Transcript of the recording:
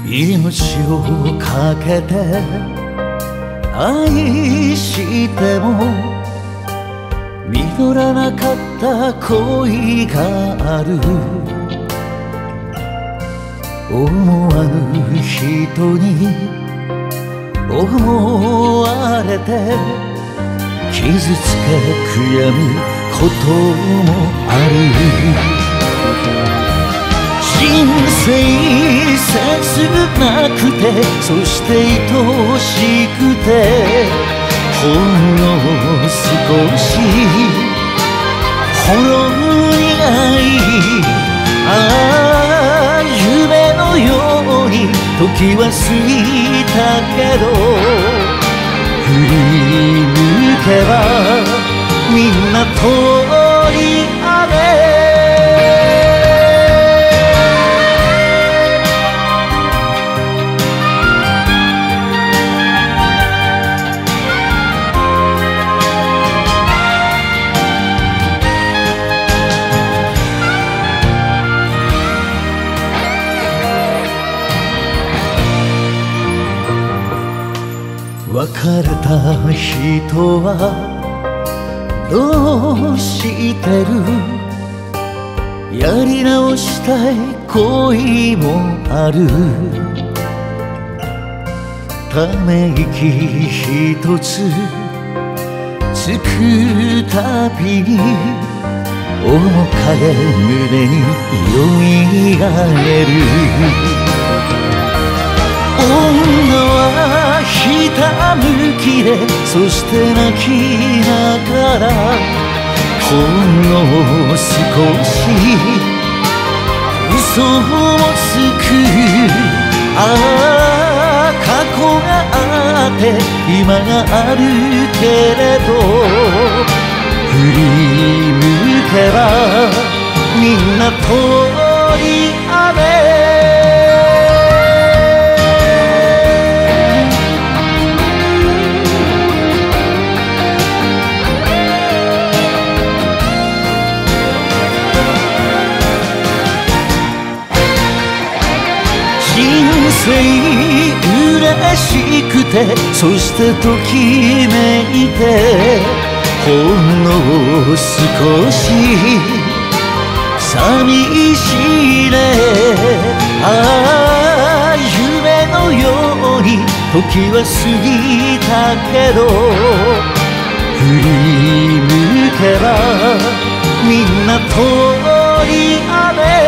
命をかけて愛しても実らなかった恋がある。思わぬ人に思われて傷つけ悔やむこともある。人生切なくてそして愛しくてほんの少しほろ苦い夢のように時は過ぎたけど振り向けばみんな通り雨。別れた人はどうしてる。やり直したい恋もある。ため息一つつくたびに面影胸によみがえる。女はひたむきでそして泣きながらほんの少し嘘もつく。過去があって今があるけれど振り向けばみんな通り雨。人生嬉しくてそしてときめいてほんの少し寂しいね。夢のように時は過ぎたけど振り向けばみんな通り雨。